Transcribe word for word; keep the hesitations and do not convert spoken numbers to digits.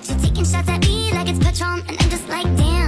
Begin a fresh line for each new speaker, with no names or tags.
But you're taking shots at me like it's Patron, and I'm just like, damn.